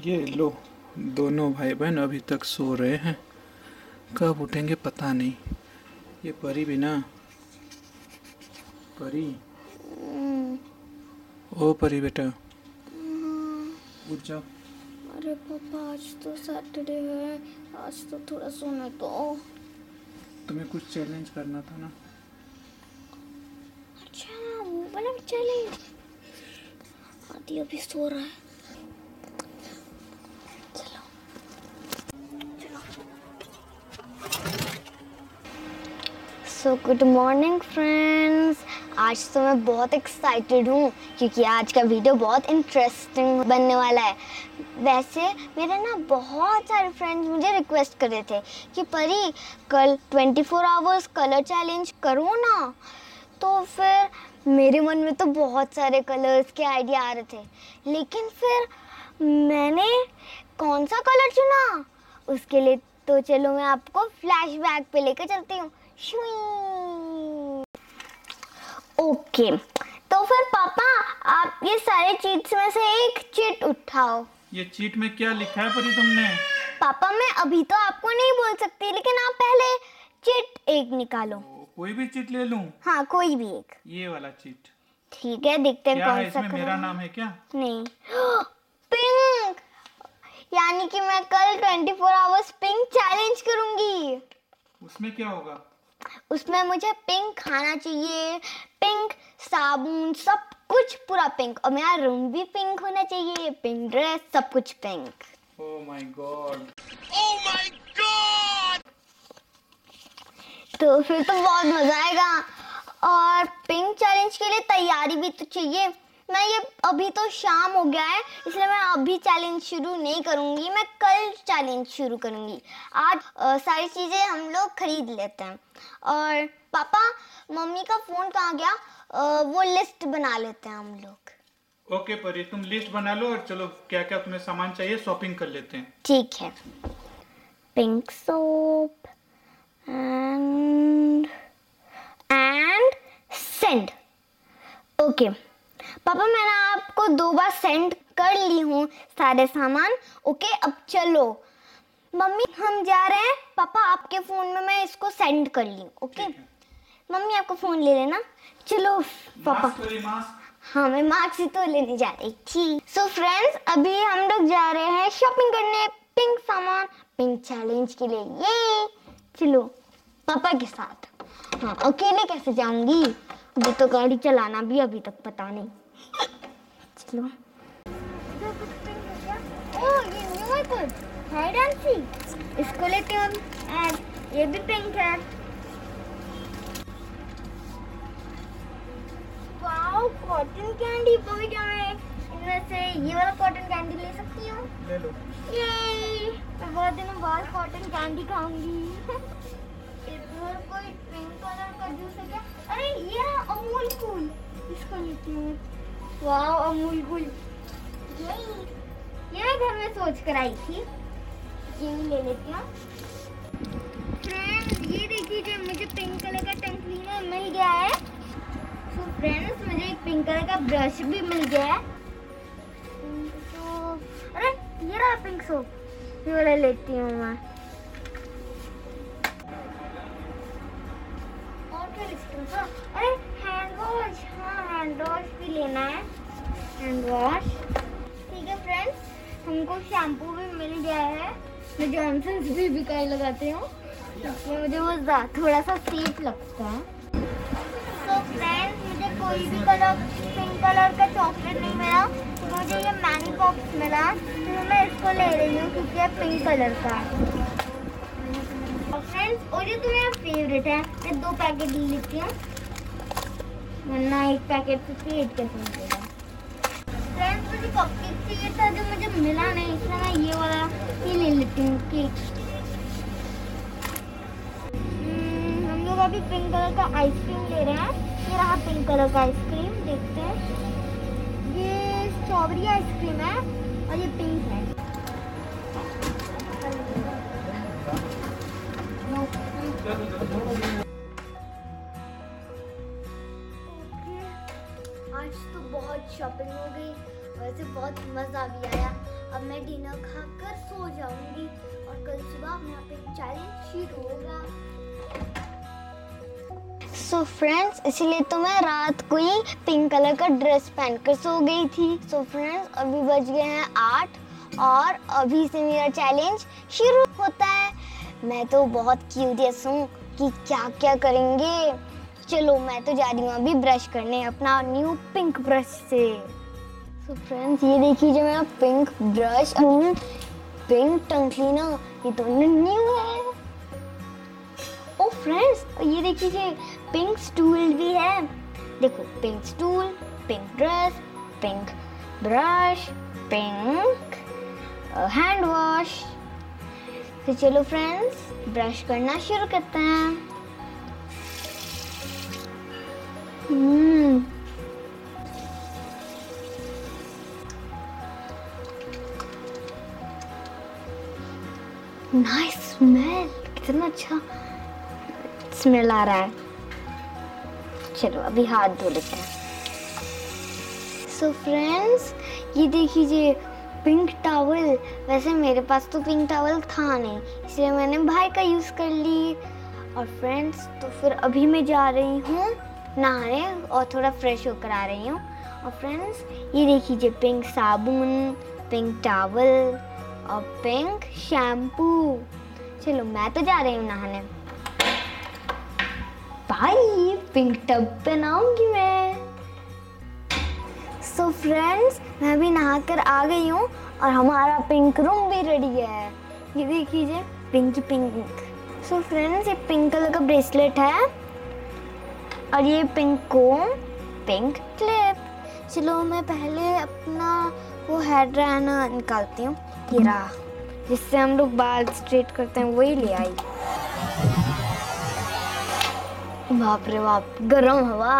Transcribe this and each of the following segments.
ये लो, दोनों भाई बहन अभी तक सो रहे हैं। कब उठेंगे पता नहीं। ये परी भी ना, परी, ओ परी बेटा, उठ जाओ। अरे पापा, आज तो सैटरडे है, आज तो थोड़ा सोने दो। तुम्हें कुछ चैलेंज करना था ना। अच्छा, वो वाला चैलेंज। आदि अभी सो रहा है। So good morning friends. आज तो मैं बहुत एक्साइटेड हूँ क्योंकि आज का वीडियो बहुत इंटरेस्टिंग बनने वाला है। वैसे मेरे ना बहुत सारे फ्रेंड्स मुझे रिक्वेस्ट कर रहे थे कि परी कल 24 आवर्स कलर चैलेंज करो ना। तो फिर मेरे मन में तो बहुत सारे कलर्स के आइडिया आ रहे थे, लेकिन फिर मैंने कौन सा कलर चुना उसके लिए तो चलो मैं आपको फ्लैशबैक पे लेकर चलती हूँ। ओके, तो फिर पापा आप ये सारे चीट्स में से एक चीट उठाओ। ये चीट में क्या लिखा है परी तुमने? पापा मैं अभी तो आपको नहीं बोल सकती, लेकिन आप पहले चीट एक निकालो। कोई भी चीट ले लूं? हाँ, कोई भी एक। ये वाला चीट ठीक है, देखते हैं क्या है कौन सा इसमें? कलर मेरा है। नाम है क्या? नहीं, पिंक। यानी कि मैं कल 24 आवर्स पिंक चैलेंज करूंगी। उसमें क्या होगा? उसमें मुझे पिंक खाना चाहिए, पिंक साबुन, सब कुछ पूरा पिंक, और मेरा रूम भी पिंक होना चाहिए, पिंक ड्रेस, सब कुछ pink. Oh my God, Oh my God! तो फिर तो बहुत मजा आएगा। और पिंक चैलेंज के लिए तैयारी भी तो चाहिए। मैं ये अभी तो शाम हो गया है, इसलिए मैं अभी चैलेंज शुरू नहीं करूंगी, मैं कल चैलेंज शुरू करूंगी। आज सारी चीजें हम लोग खरीद लेते हैं। और पापा, मम्मी का फोन कहाँ गया? वो लिस्ट बना लेते हैं हम लोग। ओके परी, तुम लिस्ट बना लो और चलो क्या क्या तुम्हें सामान चाहिए शॉपिंग कर लेते हैं। ठीक है। Pink soap and send. Okay papa, मैंने आपको 2 बार सेंड कर ली हूँ सारे सामान। ओके, अब चलो। मम्मी हम जा रहे हैं। पापा आपके फोन में मैं इसको सेंड कर ली। ओके मम्मी, आपको फोन ले लेना। चलो पापा। मास्क परी, मास्क। हाँ, मैं मार्क्स ही तो लेने जा रही थी। सो फ्रेंड्स, अभी हम लोग जा रहे हैं शॉपिंग करने पिंक सामान, पिंक चैलेंज के लिए। ये चलो पापा के साथ। हाँ, अकेले कैसे जाऊंगी? मुझे तो गाड़ी चलाना भी अभी तक पता नहीं। चलो। ओह, ये न्यू है कुछ, हाइड एंड सीक। इसको लेते हैं हम। एंड ये भी पिंक है। Wow, cotton candy. भी क्या मैं इनमें से ये वाला कॉटन कैंडी ले सकती हूँ? ले लो। ये मैं बहुत दिनों बाद कॉटन कैंडी खाऊंगी। इधर कोई पिंक कलर का जूस है क्या? अरे ये अमूल कूल, इसको लेती हूँ। Wow, Amul Kool. ये मैं घर में सोच कर आई थी, ये ले लेती हूँ। फ्रेंड्स, ये देखिए जो मुझे पिंक कलर का टंग क्लीनर मिल गया है। तो फ्रेंड्स, मुझे एक पिंक कलर का ब्रश भी मिल गया है। तो अरे ये रहा पिंक सोप, ये वाला लेती हूँ मैं। और क्या लिखती हूँ? अरे हैंड वॉश, हाँ हैंड वॉश भी लेना है। हैंड वॉश ठीक है। फ्रेंड्स, हमको शैम्पू भी मिल गया है। मैं जॉनसन्स भी कहीं लगाती हूँ, मुझे वो थोड़ा सा सेफ लगता है। तो फ्रेंड्स, मुझे कोई भी कलर पिंक कलर का चॉकलेट नहीं मिला, तो मुझे ये मैनी पॉप्स मिला, तो मैं इसको ले रही हूँ क्योंकि ये पिंक कलर का है। और फ्रेंड्स, और ये तो मेरा फेवरेट है, मैं 2 पैकेट ले लेती हूँ, वरना एक पैकेट से पेट कैसे मिलेगा। फ्रेंड्स, मुझे कपकेक चाहिए था जो मुझे मिला नहीं, इसलिए मैं ये वाला ही ले लेती हूँ केक। हम लोग अभी पिंक कलर का आइसक्रीम ले रहे हैं। ये रहा पिंक कलर का आइसक्रीम, देखते हैं। ये स्ट्रॉबेरी आइसक्रीम है और ये पिंक है। आज तो बहुत शॉपिंग हो गई, वैसे बहुत मज़ा भी आया। अब मैं डिनर खाकर सो जाऊंगी और कल सुबह मेरा पिंक चैलेंज शुरू होगा। सो फ्रेंड्स, इसलिए तो मैं रात को ही पिंक कलर का ड्रेस पहनकर सो गई थी। सो फ्रेंड्स, अभी बज गए हैं 8 और अभी से मेरा चैलेंज शुरू होता है। मैं तो बहुत क्यूरियस हूँ कि क्या क्या करेंगे। चलो मैं तो जा रही हूँ अभी ब्रश करने अपना न्यू पिंक ब्रश से। सो फ्रेंड्स, ये देखिए जो मेरा पिंक ब्रश और पिंक टंग क्लीनर, ये दोनों न्यू है। ओ फ्रेंड्स, ये देखिए पिंक स्टूल भी है। देखो, pink stool, pink dress, pink brush, pink hand wash. तो चलो फ्रेंड्स, ब्रश करना शुरू करते हैं। नाइस स्मेल, कितना अच्छा स्मेल आ रहा है। चलो अभी हाथ धो लेते हैं। सो फ्रेंड्स, ये देखिए पिंक टॉवल। वैसे मेरे पास तो पिंक टॉवल था नहीं, इसलिए मैंने भाई का यूज़ कर ली। और फ्रेंड्स, तो फिर अभी मैं जा रही हूँ नहाने और थोड़ा फ्रेश होकर आ रही हूँ। और फ्रेंड्स, ये देखिए पिंक साबुन, पिंक टॉवल और पिंक शैम्पू। चलो मैं तो जा रही हूँ नहाने। भाई, पिंक टब पे नहाऊंगी मैं। सो फ्रेंड्स, मैं भी नहाकर आ गई हूँ और हमारा पिंक रूम भी रेडी है। ये देखिए पिंक पिंक। सो फ्रेंड्स, ये पिंक कलर का ब्रेसलेट है और ये पिंक कोम, पिंक क्लिप। चलो मैं पहले अपना वो हेयर ड्रायर निकालती हूँ, ये रहा, जिससे हम लोग बाल स्ट्रेट करते हैं, वही ले आई। बाप रे बाप, गरम हवा।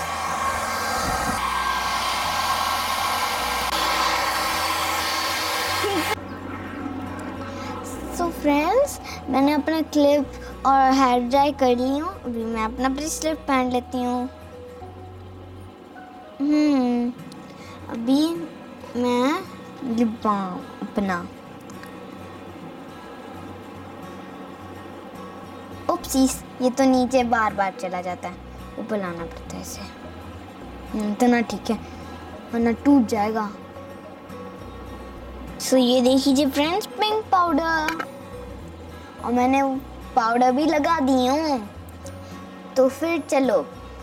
सो फ्रेंड्स, मैंने अपना क्लिप और हेयर ड्राई कर ली हूँ। अभी मैं अपना ब्रेसलेट पहन लेती हूँ। अभी मैं लिप बाम अपना, ओप्सीस, ये तो नीचे बार बार चला जाता है, ऊपर लाना पड़ता है इसे। इतना ठीक है, वरना टूट जाएगा। सो ये देखिए फ्रेंड्स, पिंक पाउडर, और मैंने पाउडर भी लगा दी हूँ। तो फिर चलो।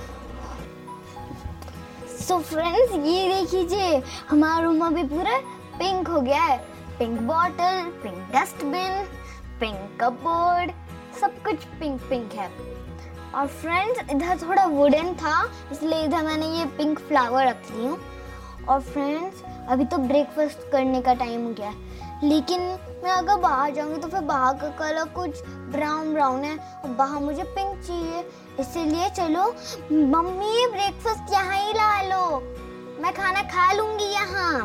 सो फ्रेंड्स, ये देखिए हमारा रूम अभी पूरा पिंक हो गया है। Pink bottle, pink dustbin, pink cupboard, सब कुछ पिंक पिंक है। और फ्रेंड्स, इधर थोड़ा वुडन था, इसलिए इधर मैंने ये पिंक फ्लावर रख ली हूँ। और फ्रेंड्स, अभी तो ब्रेकफास्ट करने का टाइम हो गया है, लेकिन मैं अगर बाहर जाऊंगी तो फिर बाहर का कलर कुछ ब्राउन ब्राउन है और बाहर मुझे पिंक चाहिए। इसीलिए चलो मम्मी, ब्रेकफास्ट यहाँ ही ला लो, मैं खाना खा लूंगी यहाँ।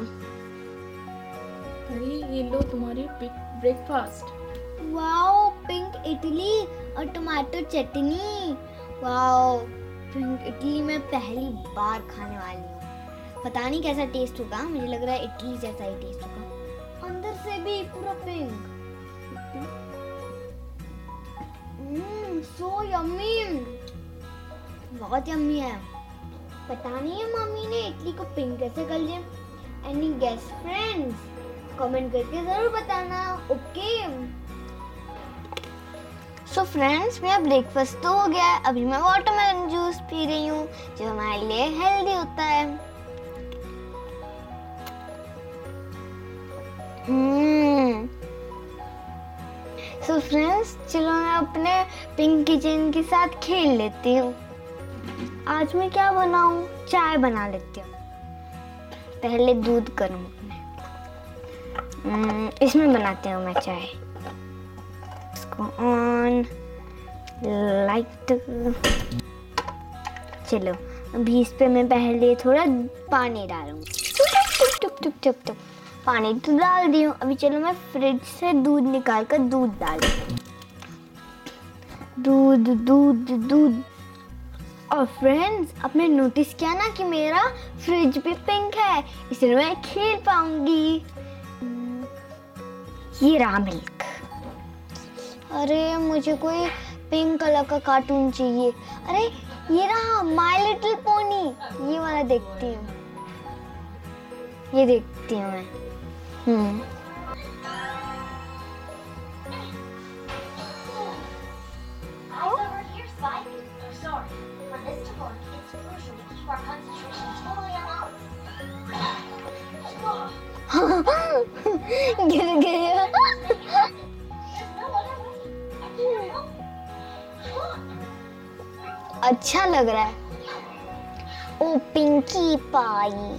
अरे ये लो तुम्हारी ब्रेकफास्ट। वाओ, पिंक इडली और tomato chutney. Wow, pink idli मैं पहली बार खाने वाली हूँ। पता नहीं कैसा टेस्ट होगा, मुझे लग रहा है इडली जैसा ही टेस्ट होगा। अंदर से भी पूरा पिंक। सो यम्मी, बहुत यम्मी है। पता नहीं है मम्मी ने इडली को पिंक कैसे कर लिया। एनी गेस फ्रेंड्स, कमेंट करके जरूर बताना। ओके। सो फ्रेंड्स, मेरा ब्रेकफास्ट तो हो गया है। अभी मैं वाटरमेलन जूस पी रही हूँ, जो हमारे लिए हेल्दी होता है। सो फ्रेंड्स, चलो मैं अपने पिंक किचन के साथ खेल लेती हूँ। आज मैं क्या बनाऊँ? चाय बना लेती हूँ। पहले दूध गर्म करना है, इसमें बनाती हूँ मैं चाय। इसको ऑन, लाइट। चलो अभी इस पे मैं पहले थोड़ा पानी डालूंगी। टुप टुप टुप टुप, पानी तो डाल दी हूँ। अभी चलो मैं फ्रिज से दूध निकाल कर दूध डाल दूध दूध दूध। और फ्रेंड्स, आपने नोटिस किया ना कि मेरा फ्रिज भी पिंक है, इसलिए मैं खेल पाऊंगी। ये रहा मिल्क। अरे मुझे कोई पिंक कलर का कार्टून चाहिए। अरे ये रहा माय लिटिल पोनी, ये वाला देखती हूँ, ये देखती हूँ मैं। गिर गया। अच्छा लग रहा है। ओ पिंकी पाई।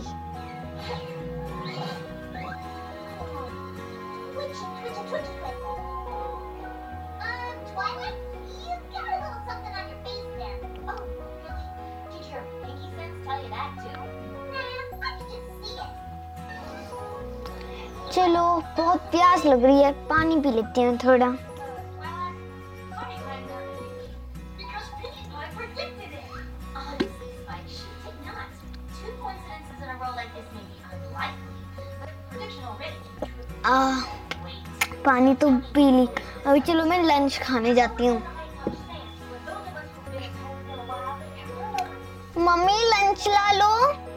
चलो बहुत प्यास लग रही है, पानी पी लेते हैं थोड़ा। पानी तो पी ली। अभी चलो मैं लंच खाने जाती हूँ। मम्मी लंच ला लो।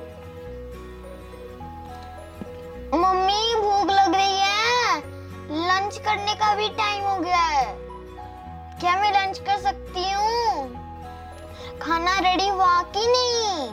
मम्मी भूख लग रही है, लंच करने का भी टाइम हो गया है। क्या मैं लंच कर सकती हूँ? खाना रेडी हुआ कि नहीं?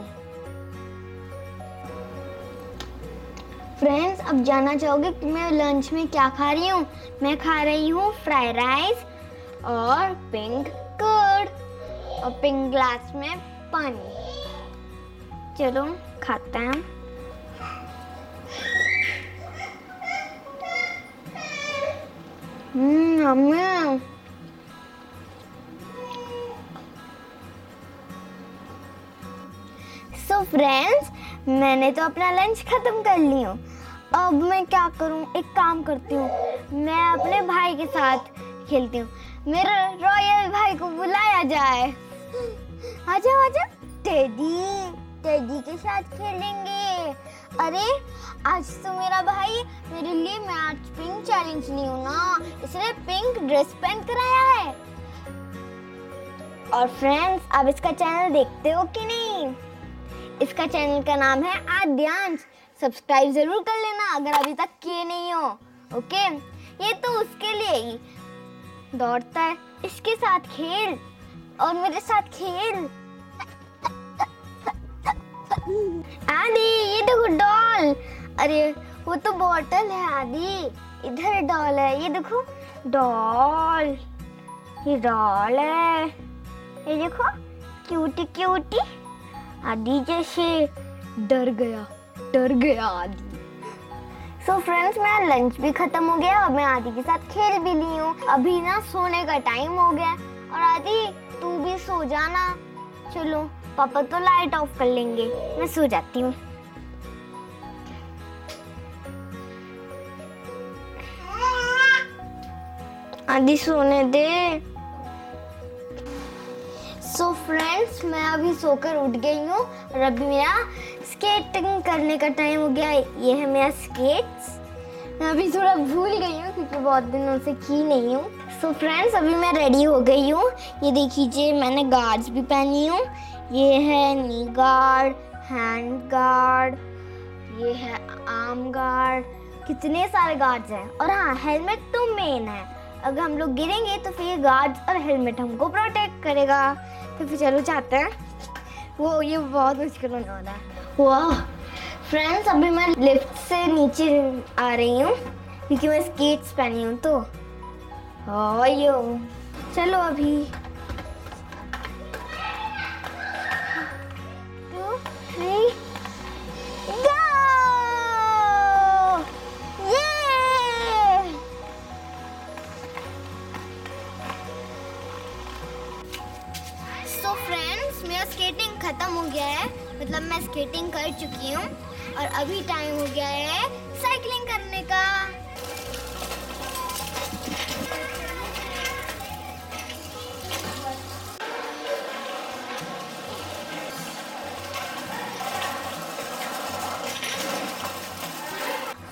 फ्रेंड्स, अब जानना चाहोगे कि मैं लंच में क्या खा रही हूँ? मैं खा रही हूँ फ्राइड राइस और पिंक कर्ड और पिंक ग्लास में पानी। चलो खाते हैं। अम्मी सो फ्रेंड्स, मैंने तो अपना लंच खत्म कर ली हूँ। अब मैं क्या करूँ? एक काम करती हूँ, मैं अपने भाई के साथ खेलती हूँ। मेरे रॉयल भाई को बुलाया जाए। आजा आजा, टेडी के साथ खेलेंगे। अरे आज तो मेरा भाई मेरे लिए, मैं आज पिंक चैलेंज ली हूँ ना, इसलिए पिंक ड्रेस पहन कर आया है। और फ्रेंड्स, आप इसका चैनल देखते हो कि नहीं? इसका चैनल का नाम है आद्यांश। सब्सक्राइब जरूर कर लेना अगर अभी तक किए नहीं हो। ओके, ये तो उसके लिए ही दौड़ता है। इसके साथ खेल और मेरे साथ खेल। आदि ये देखो डॉल। अरे वो तो बॉटल है आदि, इधर डॉल है। ये देखो डॉल, ये डॉल है। ये देखो क्यूटी क्यूटी। आदि जैसे डर गया आदि। सो फ्रेंड्स, मेरा लंच भी खत्म हो गया और मैं आदि के साथ खेल भी ली हूँ। अभी ना सोने का टाइम हो गया और आदि तू भी सो जाना। चलो, पापा तो लाइट ऑफ कर लेंगे, मैं सो जाती हूँ। आदि सोने दे। सो फ्रेंड्स, मैं अभी सोकर उठ गई हूँ और अभी मेरा स्केटिंग करने का टाइम हो गया। ये है मेरा स्केट्स। मैं अभी थोड़ा भूल गई हूँ क्योंकि बहुत दिनों से की नहीं हूँ। सो फ्रेंड्स, अभी मैं रेडी हो गई हूँ। ये देखिए, मैंने गार्ड्स भी पहनी हूँ। ये है नी गार्ड, हैंड गार्ड, ये है आर्म गार्ड। कितने सारे गार्ड्स हैं। और हाँ, हेलमेट तो मेन है। अगर हम लोग गिरेंगे तो फिर ये गार्ड्स और हेलमेट हमको प्रोटेक्ट करेगा। तो फिर चलो चाहते हैं। ये बहुत मुश्किल होने वाला है। वाह फ्रेंड्स, अभी मैं लिफ्ट से नीचे आ रही हूँ क्योंकि मैं स्केट्स पहनी हूँ। तो चलो अभी 2, 3 go! सो फ्रेंड्स, मेरा स्केटिंग खत्म हो गया है। मतलब मैं स्केटिंग कर चुकी हूँ और अभी टाइम हो गया है साइकिलिंग करने का।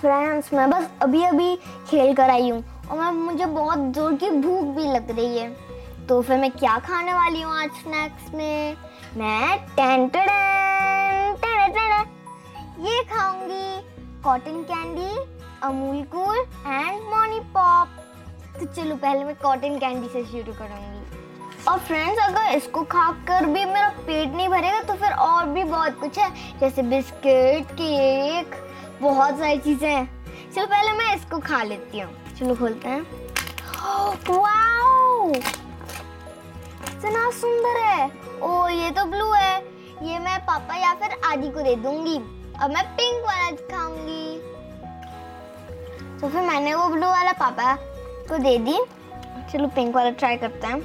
फ्रेंड्स मैं बस अभी अभी खेल कर आई हूँ और मुझे बहुत जोर की भूख भी लग रही है। तो फिर मैं क्या खाने वाली हूँ आज स्नैक्स में? मैं ये खाऊंगी cotton candy, Amul Kool and मॉनी पॉप। तो चलो पहले मैं कॉटन कैंडी से शुरू करूंगी। और फ्रेंड्स अगर इसको खाकर भी मेरा पेट नहीं भरेगा तो फिर और भी बहुत कुछ है, जैसे बिस्किट, केक, बहुत सारी चीजें हैं। चलो पहले मैं इसको खा लेती हूँ। चलो खोलते हैं। वाओ इतना सुंदर है। ओ ये तो ब्लू है, ये मैं पापा या फिर आदि को दे दूंगी। अब मैं पिंक वाला खाऊंगी। तो फिर मैंने वो ब्लू वाला पापा को दे दी। चलो पिंक वाला ट्राई करते हैं।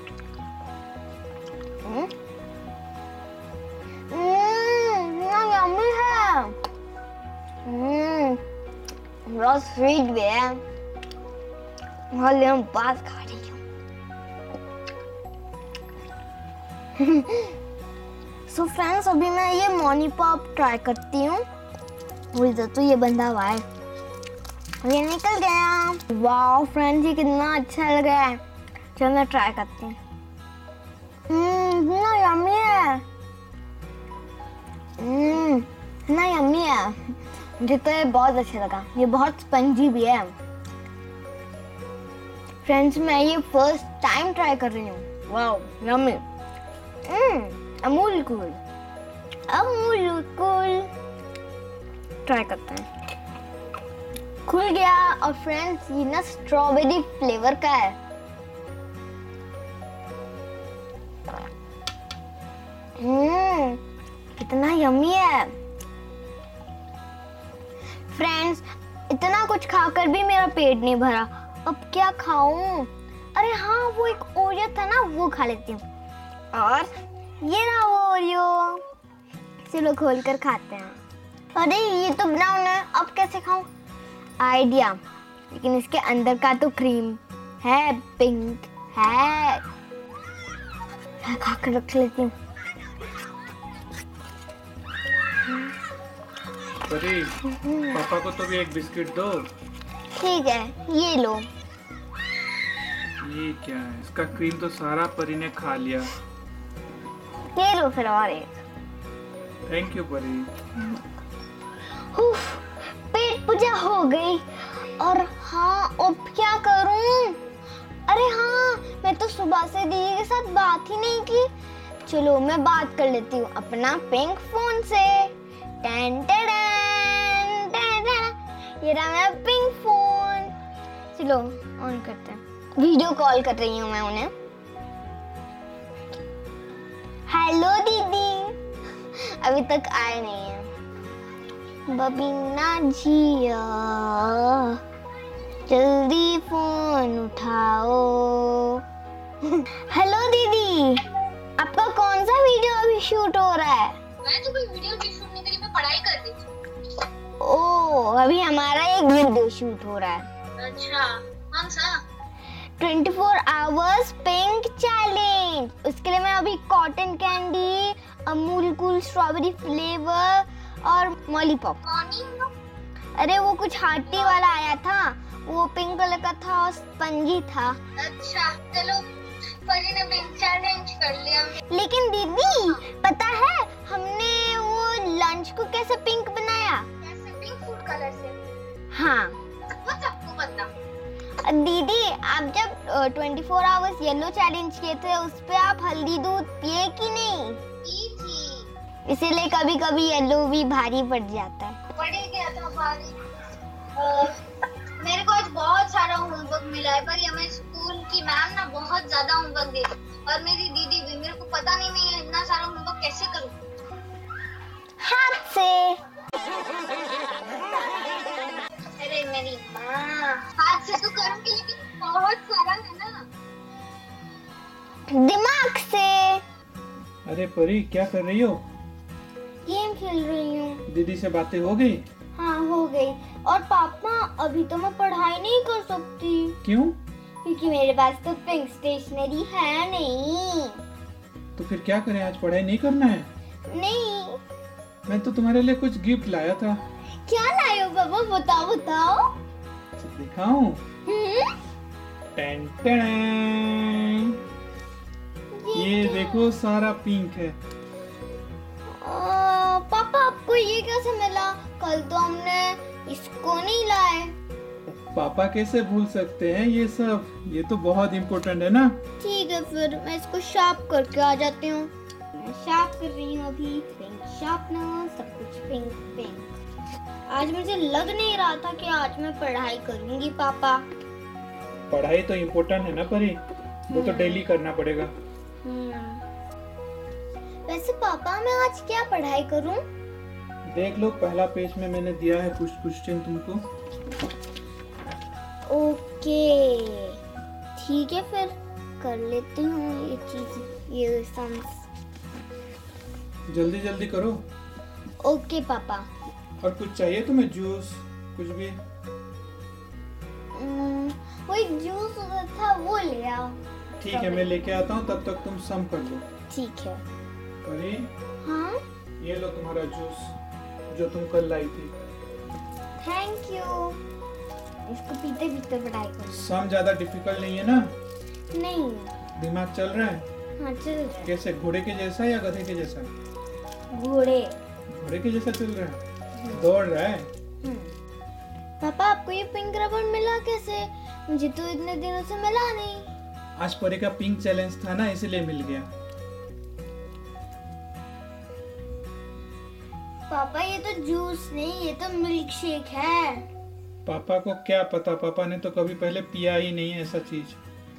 यम्मी है। बहुत स्वीट भी है। हम बात खा रही हूँ। सो फ्रेंड्स अभी मैं ये मॉनी पॉप ट्राई करती हूँ। तो ये बंधा हुआ है, ये निकल गया। वाओ फ्रेंड्स ये कितना अच्छा लग रहा है। चलो मैं ट्राई करती हूँ। इतना यम्मी है। इतना यम्मी है, मुझे तो ये बहुत अच्छा लगा। ये बहुत स्पंजी भी है। फ्रेंड्स मैं ये फर्स्ट टाइम ट्राई कर रही हूँ। Wow yummy. Amul Kool, Amul Kool try करते हैं। खुल गया। और फ्रेंड्स ये ना स्ट्रॉबेरी फ्लेवर का है। कितना यम्मी है। फ्रेंड्स इतना कुछ खाकर भी मेरा पेट नहीं भरा। अब क्या खाऊं? अरे हाँ वो एक ओरियो था ना, वो खा लेती हूँ। और ये रहा वो ओरियो। चलो खोल कर खाते हैं। अरे ये तो ब्राउन है, अब कैसे खाऊं? आइडिया, लेकिन इसके अंदर का तो क्रीम है, पिंक है। खाकर रख लेती हूँ। परी पापा को तो भी एक बिस्किट दो। ठीक है ये लो। ये क्या है? इसका क्रीम तो सारा परी ने खा लिया। ये लो फिर और एक। थैंक यू परी। उफ, पेट पूजा हो गई। और हाँ अब क्या करूं? अरे हाँ मैं तो सुबह से दीदी के साथ बात ही नहीं की। चलो मैं बात कर लेती हूँ अपना पिंक फोन से। टन टन टन टन। ये रहा मेरा पिंक फोन। चलो ऑन करते हैं। वीडियो कॉल कर रही हूँ मैं उन्हें। हेलो दीदी। अभी तक आए नहीं है। बबीना जिया जल्दी फोन उठाओ। हेलो दीदी, आपका कौन सा वीडियो अभी शूट हो रहा है? मैं तो कोई वीडियो नहीं शूट नहीं करी, मैं पढ़ाई कर रही थी। ओह अभी हमारा एक वीडियो शूट हो रहा है। अच्छा कौन सा? 24 आवर्स पिंक चैलेंज। उसके लिए मैं अभी cotton candy, Amul Kool strawberry flavour और मॉलीपॉप। अरे वो कुछ हार्टी वाला आया था, वो पिंक कलर का था और स्पंजी था। अच्छा चलो परी ने पिंक चैलेंज कर लिया। लेकिन दीदी पता है हमने वो लंच को कैसे पिंक बनाया? कैसे? पिंक फूड कलर से? हाँ वो सबको पता। दीदी आप जब 24 आवर्स येलो चैलेंज किए थे उस पे आप हल्दी दूध पिए कि नहीं? पी थी। इसीलिए कभी कभी येलो भी भारी पड़ जाता है। पढ़ी गया था भारी। मेरे को आज बहुत सारा होमवर्क मिला है, पर हमें स्कूल की मैम ना बहुत ज्यादा होमवर्क दे दी और मेरी दीदी भी। मेरे को पता नहीं मैं ये इतना सारा होमवर्क कैसे करूं। हाथ से। अरे मेरी माँ, हाथ से तो करूंगी लेकिन बहुत सारा है ना। दिमाग से। अरे परी क्या कर रही हो? गेम खेल रही हूँ। दीदी से बातें हो गई? हाँ हो गई। और पापा अभी तो मैं पढ़ाई नहीं कर सकती। क्यों? क्योंकि मेरे पास तो पिंक स्टेशनरी है नहीं। तो फिर क्या करें? आज पढ़ाई नहीं करना है? नहीं। मैं तो तुम्हारे लिए कुछ गिफ्ट लाया था। क्या लाए हो पापा, बताओ बताओ। दिखाऊं? Ten ten. ये देखो सारा पिंक है। पापा आपको ये कैसे मिला? कल तो हमने इसको नहीं लाए। पापा कैसे भूल सकते हैं ये सब, ये तो बहुत इम्पोर्टेंट है ना। ठीक है फिर मैं इसको शार्प करके आ जाती हूँ। मैं शार्प कर रही हूँ अभी। पिंक शार्पनर, सब कुछ पिंक पिंक। आज मुझे लग नहीं रहा था कि आज मैं पढ़ाई करूंगी पापा। पढ़ाई तो इम्पोर्टेंट है ना परी, वो तो डेली करना पड़ेगा। वैसे पापा मैं आज क्या पढ़ाई करूं? देख लो पहला पेज में मैंने दिया है कुछ क्वेश्चन तुमको। ओके ठीक है फिर कर लेती हूँ ये चीज, ये सम्स। जल्दी जल्दी करो। ओके पापा। और कुछ चाहिए तुम्हें? जूस कुछ भी? वही जूस उधर था वो ले आओ। ठीक है मैं लेके आता हूँ, तब तक तुम सम कर लो। ठीक है। परी हाँ ये लो तुम्हारा जूस जो तुम कल लाई थी। Thank you. इसको पीते पीते पढ़ाई करो। सम ज्यादा डिफिकल्ट नहीं है ना? नहीं। दिमाग चल रहा है? हाँ चल रहा है। कैसे, घोड़े के जैसा या गधे के जैसा? घोड़े। घोड़े के जैसा चल रहा है, दौड़ रहा है। पापा आपको ये पिंक रबड़ मिला कैसे? मुझे तो इतने दिनों से मिला नहीं। आज परी का पिंक चैलेंज था ना, इसलिए मिल गया। पापा ये तो जूस नहीं, ये तो मिल्क शेक है। पापा को क्या पता, पापा ने तो कभी पहले पिया ही नहीं है ऐसा चीज।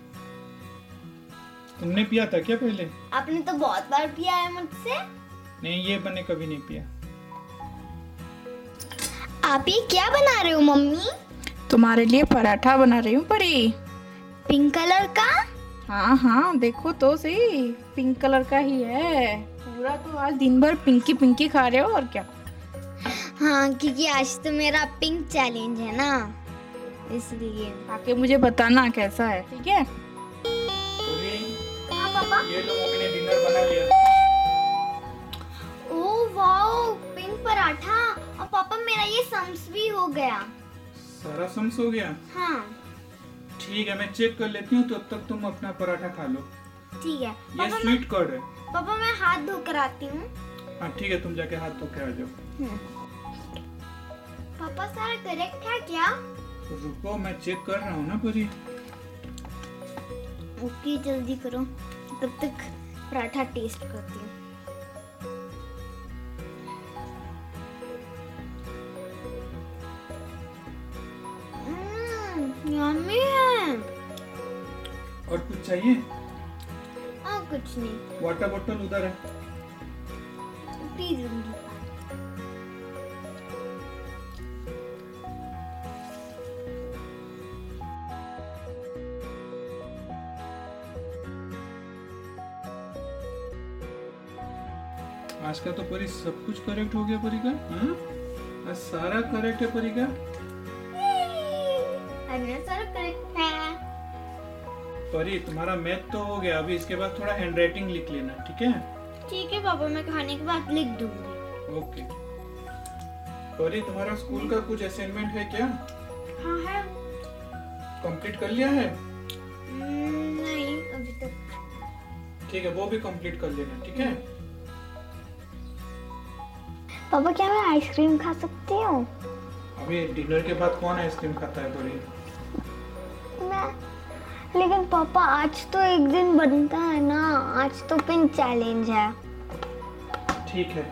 तुमने पिया था क्या पहले? आपने तो बहुत बार पिया है मुझसे। नहीं, ये मैंने कभी नहीं पिया। आप ये क्या बना रहे हो मम्मी? तुम्हारे लिए पराठा बना रही हूँ परी। पिंक कलर का? हाँ हाँ देखो तो सही, पिंक कलर का ही है पूरा। तो आज दिन भर पिंकी पिंकी खा रहे हो और क्या। हाँ क्योंकि आज तो मेरा पिंक चैलेंज है ना, इसलिए। आके मुझे बताना कैसा है, ठीक है? हाँ पापा। ये लो मम्मी ने डिनर बना लिया। Oh wow, pink paratha. और पापा मेरा ये सम्स भी हो गया। सारा सम्स हो गया? हाँ ठीक है मैं चेक कर लेती हूँ, तब तक तुम अपना पराठा खा लो। ठीक है। ये पापा स्वीट कॉर्न है। पापा मैं हाथ धोकर आती हूँ। हाँ ठीक है, तुम जाके हाथ धो के आ जाओ। पापा सारा करेक्ट है क्या? रुको मैं चेक कर रहा हूँ ना परी। ओके जल्दी करो, तब तक पराठा टेस्ट करती हूँ। यम्मी है। और कुछ चाहिए? हाँ कुछ नहीं, वाटर बोतल उधर है। पी लूंगी। आज का तो परी सब कुछ करेक्ट हो गया परी का। हाँ? आज सारा करेक्ट है परी का। सारा करेक्ट है। परी तुम्हारा मैथ तो हो गया, अभी इसके बाद थोड़ा हैंडराइटिंग लिख लेना, ठीक है? ठीक है पापा, मैं खाने के बाद लिख दूंगी। ओके। परी तुम्हारा स्कूल का कुछ असाइनमेंट है क्या? हाँ है। कंप्लीट कर लिया है? नहीं अभी तक। ठीक है वो भी कंप्लीट कर लेना, ठीक है? पापा क्या मैं आइसक्रीम खा सकती हूँ? अभी डिनर के बाद कौन आइसक्रीम खाता है परी? मैं, लेकिन पापा आज तो एक दिन बनता है ना, आज तो पिंक चैलेंज है। ठीक है।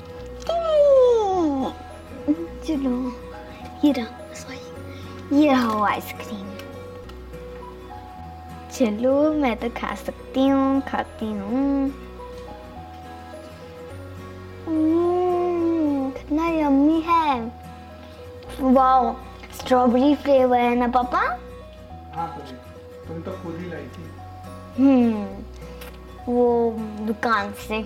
चलो ये रहा, सॉरी ये रहा वो आइसक्रीम। चलो मैं तो खा सकती हूँ, खाती हूँ। कितना यम्मी है। वाओ, स्ट्रॉबेरी फ्लेवर है ना पापा? हाँ परी, तुम तो खुद ही लाई थी। वो दुकान से।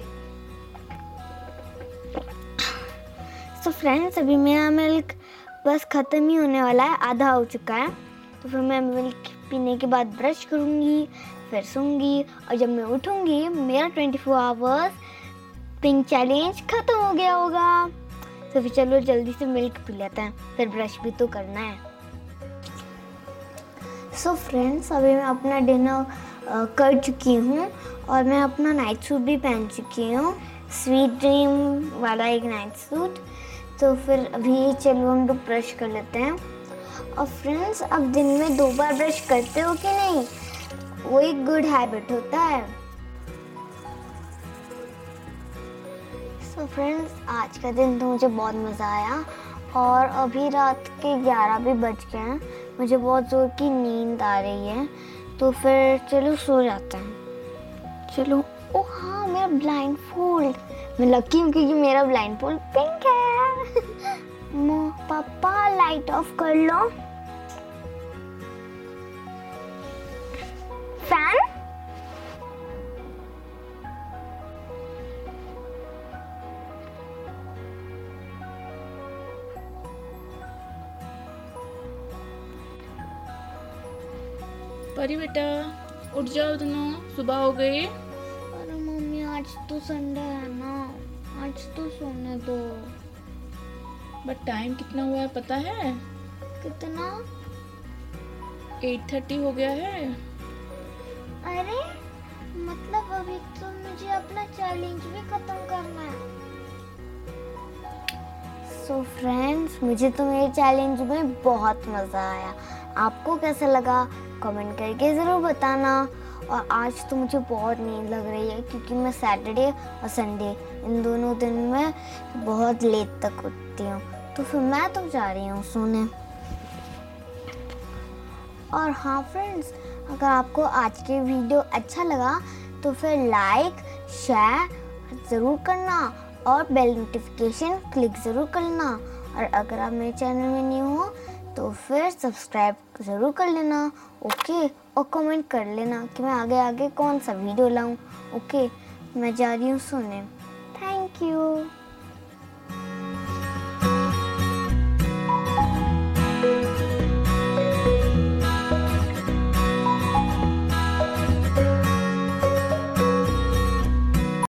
तो फ्रेंड्स अभी मेरा मिल्क बस ख़त्म ही होने वाला है, आधा हो चुका है। तो फिर मैं मिल्क पीने के बाद ब्रश करूँगी, फिर सोऊंगी, और जब मैं उठूँगी मेरा 24 आवर्स पिंक चैलेंज खत्म हो गया होगा। तो फिर चलो जल्दी से मिल्क पी लेते हैं, फिर ब्रश भी तो करना है। सो फ्रेंड्स, अभी मैं अपना डिनर कर चुकी हूँ और मैं अपना नाइट सूट भी पहन चुकी हूँ, स्वीट ड्रीम वाला एक नाइट सूट। तो फिर अभी चलो हम लोग ब्रश कर लेते हैं। और फ्रेंड्स, अब दिन में 2 बार ब्रश करते हो कि नहीं? वो एक गुड हैबिट होता है। सो फ्रेंड्स, आज का दिन तो मुझे बहुत मज़ा आया और अभी रात के 11 भी बज गए हैं। मुझे बहुत ज़ोर की नींद आ रही है, तो फिर चलो सो जाते हैं। चलो। ओह हाँ, मेरा ब्लाइंड फोल्ड, मैं लकी हूँ क्योंकि मेरा ब्लाइंड फोल्ड पिंक है। पापा लाइट ऑफ कर लो। फैन। परी बेटा उठ जाओ दोनों, सुबह हो गई। अरे मम्मी, आज तो संडे है ना, आज तो सोने दो। बट टाइम कितना हुआ है पता है? कितना? 8:30 हो गया है। अरे मतलब अभी तो मुझे अपना चैलेंज भी खत्म करना है। सो फ्रेंड्स, मुझे तो मेरे चैलेंज में बहुत मज़ा आया। आपको कैसा लगा कमेंट करके ज़रूर बताना। और आज तो मुझे बहुत नींद लग रही है क्योंकि मैं सैटरडे और संडे इन दोनों दिन में बहुत लेट तक उठती हूँ। तो फिर मैं तो जा रही हूँ सोने। और हाँ फ्रेंड्स, अगर आपको आज के वीडियो अच्छा लगा तो फिर लाइक शेयर ज़रूर करना और बेल नोटिफिकेशन क्लिक ज़रूर करना। और अगर आप मेरे चैनल में न्यू हो तो फिर सब्सक्राइब ज़रूर कर लेना। ओके, और कमेंट कर लेना कि मैं आगे आगे कौन सा वीडियो लाऊं। ओके, मैं जा रही हूँ सोने।